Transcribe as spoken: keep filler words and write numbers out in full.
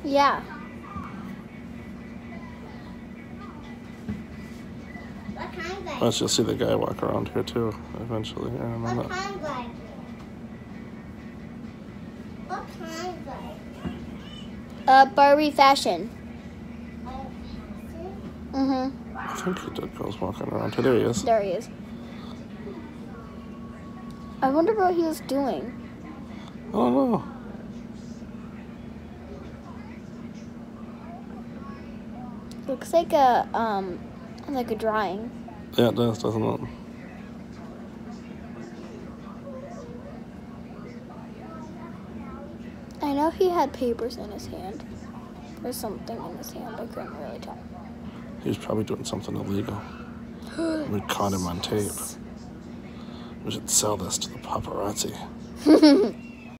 Yeah. What kind of glider? Plus, you'll see the guy walk around here too, eventually. Here in a What minute. kind of glider? What kind of glider? Uh, Barbie fashion. Oh, Mm-hmm. I think he did goes walking around here. There he is. There he is. I wonder what he was doing. I don't know. Looks like a um, like a drawing. Yeah, it does, doesn't it? I know he had papers in his hand. There's something in his hand. I couldn't really tell. He was probably doing something illegal. We caught him on tape. We should sell this to the paparazzi.